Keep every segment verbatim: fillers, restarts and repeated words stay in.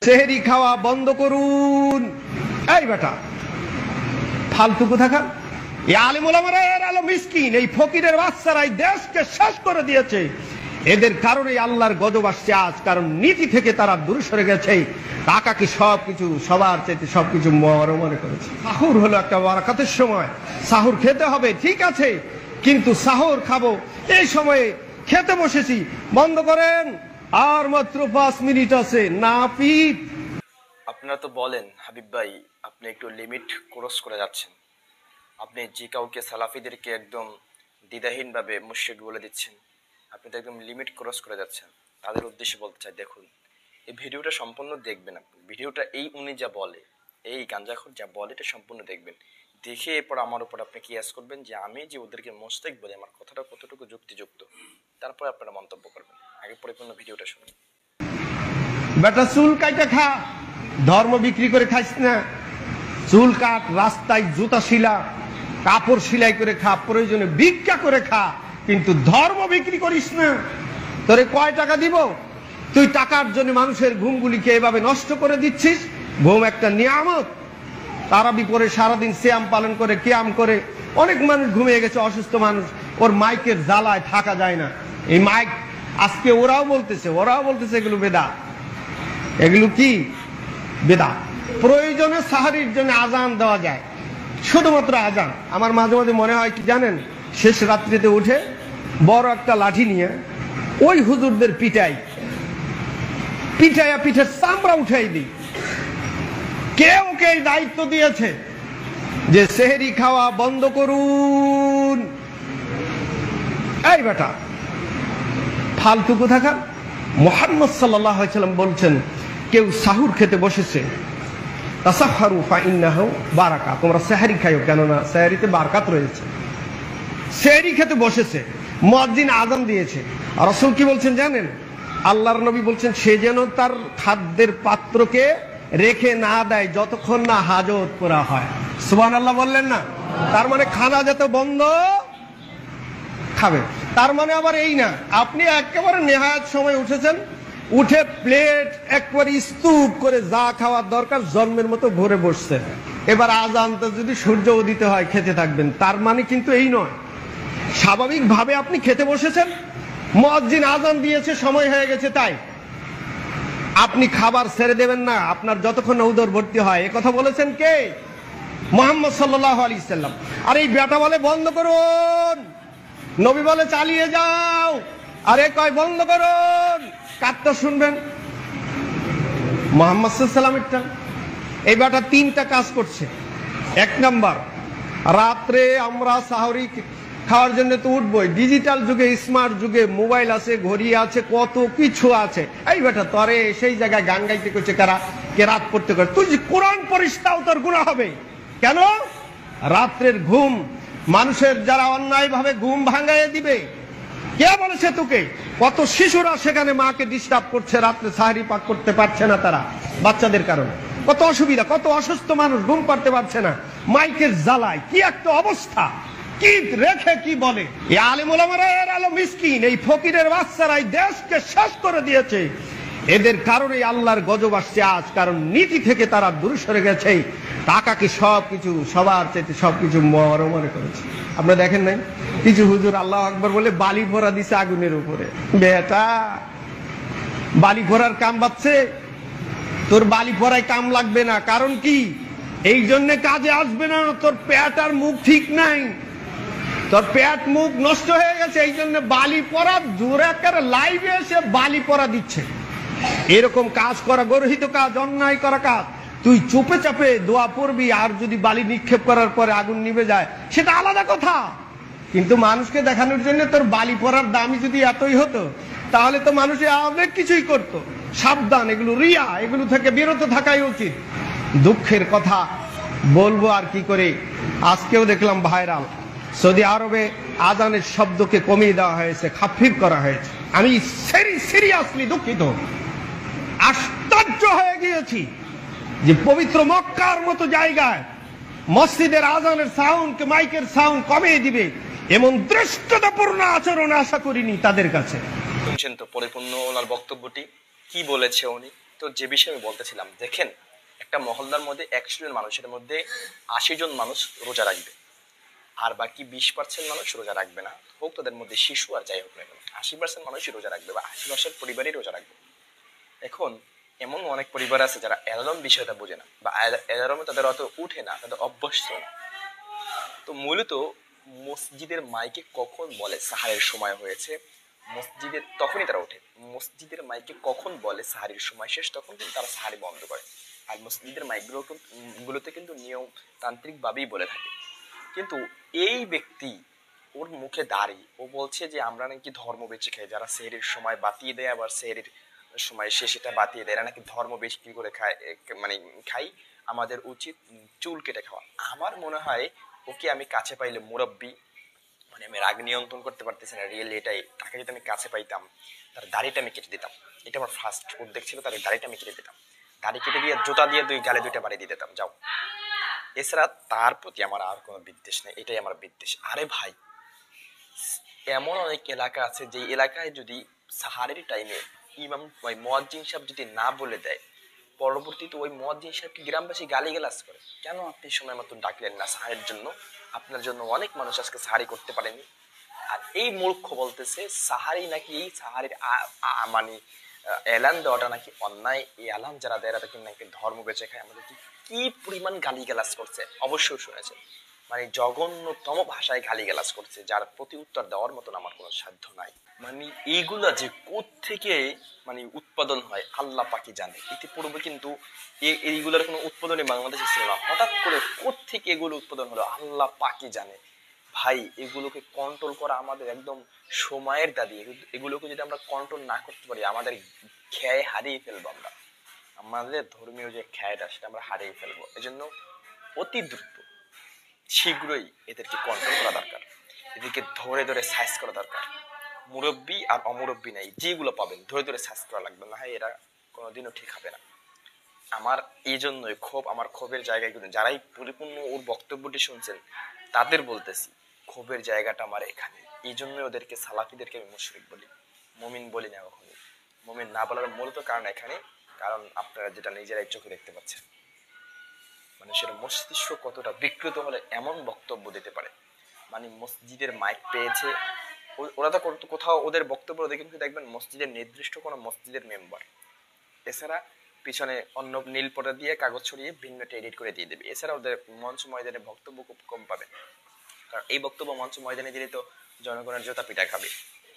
সেহরি খাওয়া বন্ধ করুন। এই বেটা ফালতু কোথাকার, এই আলেম ওলামারা এর আলো মিসকিন, এই ফকিরের বাচ্চারা এই দেশকে শেষ করে দিয়েছে। এদের কারণে আল্লাহর গজব আসছে আজ, কারণ নীতি থেকে তারা দূরে সরে গেছে। টাকাকে সবকিছু সবার চাইতে সবকিছু মনে মনে করেছে। সাহুর হলো একটা বারাকাতের সময়, সাহুর খেতে হবে ঠিক আছে, কিন্তু সাহুর খাবো এই সময়ে খেতে বসেছি, বন্ধ করেন, আর মাত্র পাঁচ মিনিট আছে, নাপিত। আপনারা তো বলেন হাবিব ভাই আপনি একটু লিমিট ক্রস করে যাচ্ছেন, আপনি যে কাউকে সালাফিদেরকে একদম দ্বিধাহীন ভাবে মুশরিক বলে দিচ্ছেন, আপনি তো একদম লিমিট ক্রস করে যাচ্ছেন। তাদের উদ্দেশ্যে বলতে চাই, দেখুন এই ভিডিওটা সম্পূর্ণ দেখবেন, আপনি ভিডিওটা এই উনি যা বলে, এই গাঞ্জাখোর যা বলে এটা সম্পূর্ণ দেখবেন, দেখে এরপর আমার উপর আপনি কিয়াস করবেন যে আমি যে ওদেরকে মোস্তেক বলি আমার কথাটা কতটুকু যুক্তিযুক্ত, তারপর আপনারা মন্তব্য করবেন। আগে পরিপূর্ণ ভিডিওটা শুনুন। বেটা চুল কাইটা খা, ধর্ম বিক্রি করে খাইস না। চুল কাট, রাস্তায় জুতা শিলা, কাপড় সেলাই করে খা, প্রয়োজনে ভিক্ষা করে খা, কিন্তু ধর্ম বিক্রি করিস না। তোরে কয় টাকা দিব? তুই টাকার জন্য মানুষের ঘুমগুলিকে এভাবে নষ্ট করে দিচ্ছিস। ঘুম একটা নিয়ামত। তারাবি পরে সারাদিন সিয়াম পালন করে, কিয়াম করে, অনেক মানুষ ঘুমিয়ে গেছে, অসুস্থ মানুষ, ওর মাইকের জ্বালায় থাকা যায় না। এই মাইক আজকে ওরাও বলতেছে, ওরাও বলতেছে এগুলো বেদাত। এগুলো কি বেদাত? প্রয়োজনে সাহারির জন্য আজান দেওয়া যায়, শুধুমাত্র আজান। আমার মাঝে মাঝে মনে হয় কি জানেন, শেষ রাত্রিতে উঠে বড় একটা লাঠি নিয়ে ওই হুজুরদের পিটাই, পিঠাইয়া পিঠের চামড়া উঠাই দিই। কে ওকে এই দায়িত্ব দিয়েছে যে সেহরি খাওয়া বন্ধ করুন? এই বেটা ফালতু কোথাকার। মুহাম্মদ সাল্লাল্লাহু আলাইহি ওয়াসাল্লাম বলছেন, কেউ সাহুর খেতে বসেছে, তাসাহহারু ফাইন্নাহু বারাকা, তোমরা সেহরি খাইও, কেননা সেহরিতে বারাকাত রয়েছে। সেহরি খেতে বসেছে, মুয়াজ্জিন আযান দিয়েছে, আর রাসূল কি বলছেন জানেন? আল্লাহর নবী বলছেন, সে যেন তার খাদ্যের পাত্রকে রেখে না দেয় যতক্ষণ না হাজত করা হয়। সুবহানাল্লাহ বললেন না? তার মানে খানা যত বন্ধ খাবে। তার মানে আবার এই না আপনি একেবারে নেহায়াত সময় উঠেছেন, উঠে প্লেট একবারে স্তূপ করে যা খাওয়ার দরকার জন্মের মতো ভরে বসছেন। এবার আজানটা যদি সূর্য উদিত হয় খেতে থাকবেন, তার মানে কিন্তু এই নয়। স্বাভাবিকভাবে আপনি খেতে বসেছেন, মুয়াজ্জিন আজান দিয়েছে, সময় হয়ে গেছে, তাই আপনি খাবার ছেড়ে দেবেন না আপনার যতক্ষণ উদর ভর্তি হয়। এ কথা বলেছেন কে? মুহাম্মদ সাল্লাল্লাহু আলাইহি সাল্লাম। আর এই বেটা বলে বন্ধ করুন, নবী বলে চালিয়ে যাও, আরে কয় বন্ধ করুন, কাটটা শুনবেন মুহাম্মদ সাল্লাল্লাহু আলাইহি সাল্লামেরটা। এই বেটা তিনটা কাজ করছে। এক নাম্বার, রাত্রে আমরা সাহরি খাওয়ার জন্য তো উঠবই, ডিজিটাল যুগে, স্মার্ট যুগে মোবাইল আছে, ঘড়ি আছে, কত কিছু আছে। এই বেটা তরে সেই জায়গায় গান গাইতে করছে, কারা কেরাত করতে করে, তুই যে কোরআন পড়িস তাও তোর গুনাহ হবে। কেন? রাত্রের ঘুম মানুষের যারা অন্যায় ভাবে ঘুম ভাঙাইয়ে দিবে, কে বলেছে তোকে? কত শিশুরা সেখানে মাকে ডিস্টার্ব করছে, রাত্রে সাহরি পাক করতে পারছে না তারা বাচ্চাদের কারণে, কত অসুবিধা, কত অসুস্থ মানুষ ঘুম পাড়তে পারছে না মাইকের জ্বালায়। কি একটা অবস্থা, কি রেখে কি বলে। এই আলেম ওলামারা এর আলো মিসকিন, এই ফকিরের বাচ্চারা এই দেশকে শেষ করে দিয়েছে। এদের কারণে আল্লাহর গজব আসছে আজ, কারণ নীতি থেকে তারা দূরে সরে গেছে। টাকাকে সবকিছু সবার চাইতে সবকিছু মনে মনে করেছে। আপনারা দেখেন নাই কিছু হুজুর আল্লাহু আকবার বলে বালি ভরা দিছে আগুনের উপরে। বেটা বালি ভরার কাম বাচ্ছে, তোর বালি ভরায় কাম লাগবে না। কারণ কি? এই জন্য কাজে আসবে না, তোর পেট আর মুখ ঠিক নাই, তোর পেট মুখ নষ্ট হয়ে গেছে। এই জন্য বালি পরা জোরে করে লাইভে এসে বালি পরা দিচ্ছে। এরকম কাজ করা গর্হিত কাজ, অন্যায় করা কাজ। তুই চুপে চাপে দোয়া পড়বি, আর যদি বালি নিক্ষেপ করার পরে আগুন নিভে যায় সেটা আলাদা কথা। কিন্তু মানুষকে দেখানোর জন্য তোর বালি পরার দামই যদি এতই হতো, তাহলে তো মানুষ অনেক কিছুই করত। সাবধান, এগুলো রিয়া, এগুলো থেকে বিরত থাকাই উচিত। দুঃখের কথা বলবো আর কি করে, আজকেও দেখলাম ভাইরাল, সৌদি আরবে আজানের শব্দকে কমিয়ে দেওয়া হয়েছে, খাফিফ করা হয়েছে। আমি সিরিয়াসলি দুঃখিত, আশ্চর্য হয়ে গিয়েছি যে পবিত্র মক্কার মতো জায়গায় মসজিদের আজানের সাউন্ড, মাইকের সাউন্ড কমিয়ে দিবে, এমন দৃষ্টতাপূর্ণ আচরণ আশা করিনি তাদের কাছে। শুনছেন তো পরিপূর্ণ ওনার বক্তব্যটি, কি বলেছে উনি। তো যে বিষয়ে আমি বলতেছিলাম, দেখেন একটা মহল্লার মধ্যে একশো জন মানুষের মধ্যে আশি জন মানুষ রোজা রাখবে, আর বাকি বিশ পার্সেন্ট মানুষ রোজা রাখবে না, হোক তাদের মধ্যে শিশু আর যাই হোক না কেন, আশি পার্সেন্ট মানুষই রোজা রাখবে বা আশি পার্সেন্ট পরিবারই রোজা রাখবে। এখন এমন অনেক পরিবার আছে যারা অ্যালার্ম বিষয়টা বোঝে না বা অ্যালার্মে তাদের অত উঠে না, তাদের অভ্যস্ত না। তো মূলত মসজিদের মাইকে কখন বলে সাহারের সময় হয়েছে, মসজিদের তখনই তারা ওঠে। মসজিদের মাইকে কখন বলে সাহারির সময় শেষ, তখন কিন্তু তারা সাহারি বন্ধ করে। আর মসজিদের মাইকগুলো গুলোতে কিন্তু নিয়মতান্ত্রিক ভাবেই বলে থাকে। কিন্তু এই ব্যক্তি, ওর মুখে দাড়ি, ও বলছে যে আমরা নাকি ধর্ম বেঁচে খাই, যারা সেহরির সময় বাতিয়ে দেয় আবার সেহরির সময় সে সেটা বাতিয়ে দেয়, এরা নাকি ধর্ম বিক্রি করে খায়, মানে খাই, আমাদের উচিত চুল কেটে খাওয়া। আমার মনে হয় ওকে আমি কাছে পাইলে মুরব্বী, মানে আমি রাগ নিয়ন্ত্রণ করতে পারতেছি না, রিয়েলি এটাই, তাকে যদি আমি কাছে পাইতাম তার দাড়িটা আমি কেটে দিতাম। এটা আমার ফার্স্ট উদ্যোগ ছিল, তার দাড়িটা আমি কেটে দিতাম, দাড়ি কেটে দিয়ে জুতা দিয়ে দুই গালে দুইটা বাড়ি দিয়ে দিতাম, যাও। এছাড়া তার প্রতি আমার আর কোনো বিদ্বেষ নেই, এটাই আমার বিদ্বেষ। আরে ভাই, এমন অনেক এলাকা আছে যে এলাকায় যদি সাহারের টাইমে ইমাম ওই মুয়াজ্জিন সাহেব যদি না বলে দেয়, পরবর্তীতে ওই মুয়াজ্জিন সাহেবকে গ্রামবাসী গালিগালাজ করে, কেন আপনি সময় মতো ডাকলেন না সাহারের জন্য, আপনার জন্য অনেক মানুষ আজকে সাহারি করতে পারেনি। আর এই মূর্খ বলতেছে সাহারি নাকি, এই সাহারির মানে এলান দেওয়াটা নাকি অন্যায়, এই এলান যারা দেয় তারা কিন্তু নাকি ধর্ম বেঁচে খায়। আমাদের কি পরিমাণ গালিগালাজ করছে অবশ্যই শুনেছেন, মানে জঘন্যতম ভাষায় গালিগালাজ করছে, যার প্রতি উত্তর দেওয়ার মতন আমার কোনো সাধ্য নাই। মানে এইগুলা যে কোত্থেকে মানে উৎপাদন হয় আল্লাহ পাকি জানে। ইতিপূর্বে কিন্তু এইগুলোর কোনো উৎপাদনই বাংলাদেশে ছিল না, হঠাৎ করে কোত্থেকে এগুলো উৎপাদন হলো আল্লাহ পাকি জানে। ভাই, এগুলোকে কন্ট্রোল করা আমাদের একদম সময়ের দাবি। এগুলোকে যদি আমরা কন্ট্রোল না করতে পারি, আমাদের খেয়ে হারিয়ে ফেলবো আমরা, আমাদের ধর্মীয় যে খেয়াটা সেটা আমরা হারিয়ে ফেলবো। এজন্য অতি দ্রুত শীঘ্রই এদেরকে কন্ট্রোল করা দরকার, এদেরকে ধরে ধরে সাইজ করা দরকার। মুরব্বী আর অমুরব্বী নাই, যেগুলো পাবেন ধরে ধরে সাইজ করা লাগবে, না হয় এরা কোনোদিনও ঠিক হবে না। আমার এই জন্যই ক্ষোভ, আমার ক্ষোভের জায়গাগুলো যারাই পরিপূর্ণ ওর বক্তব্যটি শুনছেন তাদের বলতেছি, ক্ষোভের জায়গাটা আমার এখানে। এই জন্যই ওদেরকে সালাফিদেরকে আমি মুশরিক বলি, মুমিন বলি না কখনো। মুমিন না বলার মূলত কারণ এখানে, কারণ আপনারা যেটা নিজেরাই চোখে দেখতে পাচ্ছেন, মানুষের মস্তিষ্ক কতটা বিকৃত হলে এমন বক্তব্য দিতে পারে। মানে মসজিদের মাইক পেয়েছে, ওরা তো কোথাও ওদের বক্তব্য দেখে কিন্তু দেখবেন মসজিদের নির্দিষ্ট কোনো মসজিদের মেম্বার, এছাড়া পিছনে অন্য নীল পর্দা দিয়ে কাগজ ছড়িয়ে ভিন্নটা এডিট করে দিয়ে দেবে। এছাড়া ওদের মঞ্চ ময়দানে বক্তব্য খুব কম পাবেন, কারণ এই বক্তব্য মঞ্চ ময়দানে দিলে তো জনগণের জোতা পিটা খাবে।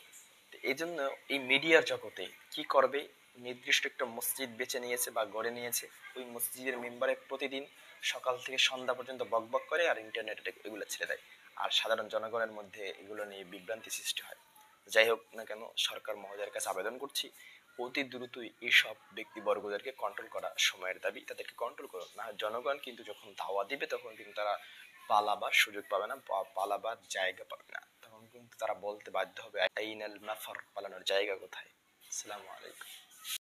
এই জন্য এই মিডিয়ার জগতে কি করবে, নির্দিষ্ট একটা মসজিদ বেছে নিয়েছে বা গড়ে নিয়েছে, ওই মসজিদের মেম্বারে প্রতিদিন সকাল থেকে সন্ধ্যা পর্যন্ত বকবক করে আর ইন্টারনেটে এগুলো ছেড়ে দেয়, আর সাধারণ জনগণের মধ্যে এগুলো নিয়ে বিভ্রান্তি সৃষ্টি হয়। যাই হোক না কেন, সরকার মহোদয়ের কাছে আবেদন করছি অতি দ্রুতই এইসব ব্যক্তিবর্গদেরকে কন্ট্রোল করা সময়ের দাবি, তাদেরকে কন্ট্রোল করো না। জনগণ কিন্তু যখন ধাওয়া দিবে তখন কিন্তু তারা পালাবার সুযোগ পাবে না, পালাবার জায়গা পাবে না, তখন কিন্তু তারা বলতে বাধ্য হবে আইনাল মাফার, পালানোর জায়গা কোথায়। আসসালামু আলাইকুম।